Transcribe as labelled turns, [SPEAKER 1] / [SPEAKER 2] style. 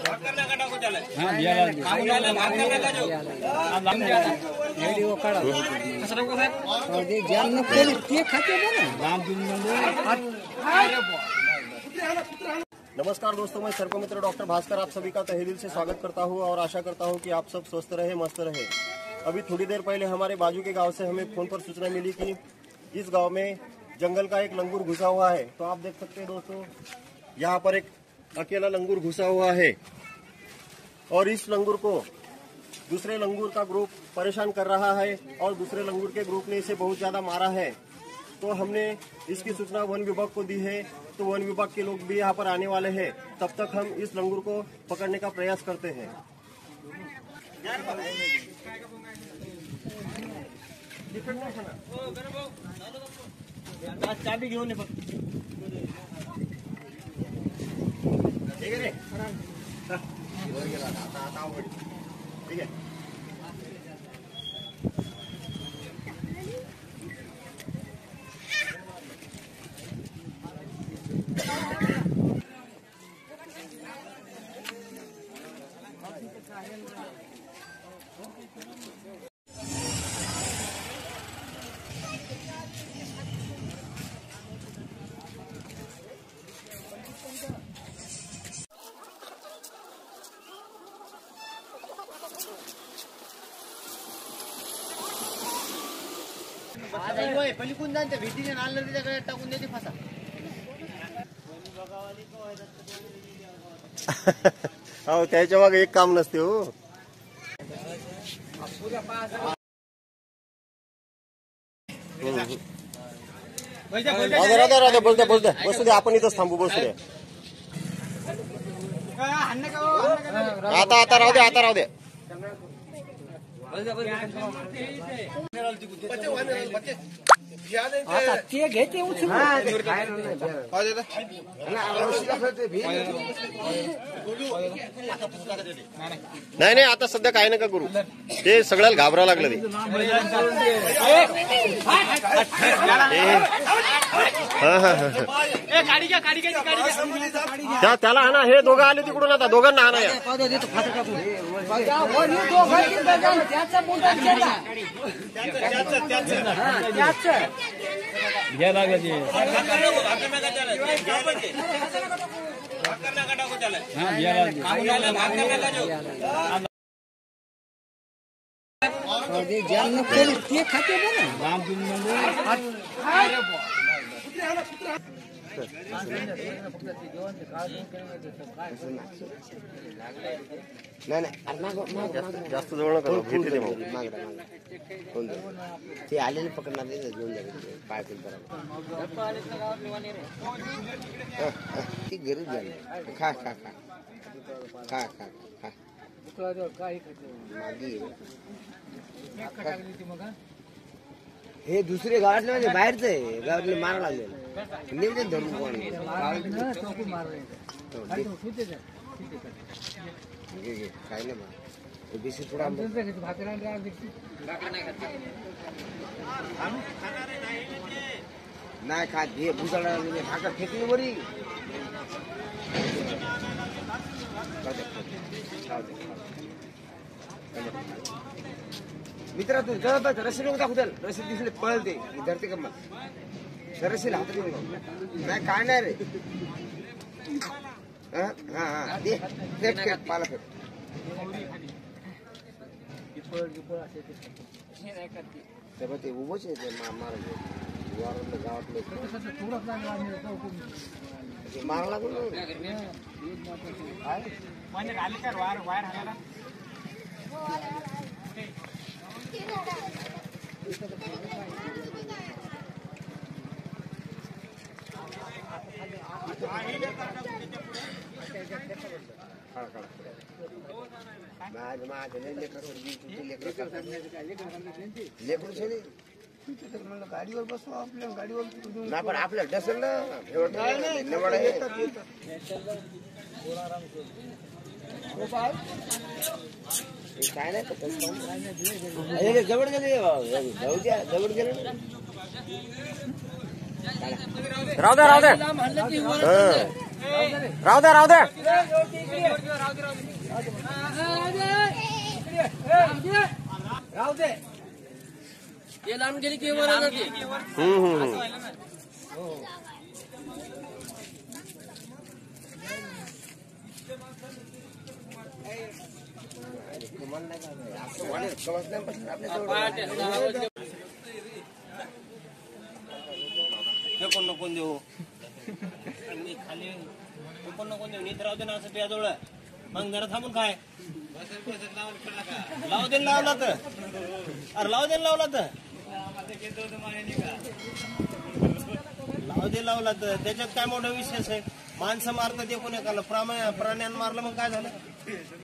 [SPEAKER 1] नमस्कार दोस्तों, मैं सर्प मित्र डॉक्टर भास्कर आप सभी का तहे दिल से स्वागत करता हूं और आशा करता हूं कि आप सब स्वस्थ रहे, मस्त रहे। अभी थोड़ी देर पहले हमारे बाजू के गांव से हमें फोन पर सूचना मिली कि इस गांव में जंगल का एक लंगूर घुसा हुआ है। तो आप देख सकते हैं दोस्तों, यहाँ पर एक अकेला लंगूर घुसा हुआ है और इस लंगूर को दूसरे लंगूर का ग्रुप परेशान कर रहा है और दूसरे लंगूर के ग्रुप ने इसे बहुत ज्यादा मारा है। तो हमने इसकी सूचना वन विभाग को दी है, तो वन विभाग के लोग भी यहाँ पर आने वाले हैं। तब तक हम इस लंगूर को पकड़ने का प्रयास करते हैं। चाबी घेऊन ठीक है, ठीक है। पलीकून जाते भीतीने आणलं त्याच्याकडे टाकून देते फासा। हो, त्याच्या मागे एक काम नसते हो। राधा बोलते बोलते बसू दे, आपण इथंच थांबू, बसू दे। आता राहू दे, आता राहू दे। घेते नाही नाही, आता सध्या काय नका करू, ते सगळ्याला घाबरा लागलं ते। त्याला आणा, हे दोघं आले तिकडून, आता दोघांना आणा या। जास्त जवळ नका, ते आलेले पकडणार घेऊन जाईल पाय ती गरज झाली। खा खा खा खा खा खा हे दुसरे गावातले म्हणजे बाहेरच आहे, गावातले मारा लागले निवेदन धरून काय नाही बेसी थोडा नाही खात, हे भुसाळा भाकर फेकली बरी। मित्रा तू जवळपास रस्सी नको दाखवू, रस्सी दिसले पळते धरते कम्मा, रस्सीला हात नाही काय नाही रे। हा हा दे, फेक फेक पाला फेक। ते उभंच आहे महाराज गावातले मारा लागून गाडीवर बसू, आपल्या गाडीवर ना, पण आपल्या डसल ना काय नाही जवळ गेले, जवळ गेले राहू दे राहू दे।
[SPEAKER 2] राहू दे राहू दे.
[SPEAKER 3] राहू दे. ते लांब गेली की वर जाते.
[SPEAKER 4] कोण नको देऊ मी खाली कोण नको देऊ नीट राहू दे ना असं तुझ्याजवळ मग जरा थांबून काय लावू दे लावला तर अरे लावू दे लावला तर लावू दे लावला तर त्याच्यात काय मोठा विशेष आहे माणसं मारतात ते कोणी एकाला प्राण्यांना मारलं मग काय झालं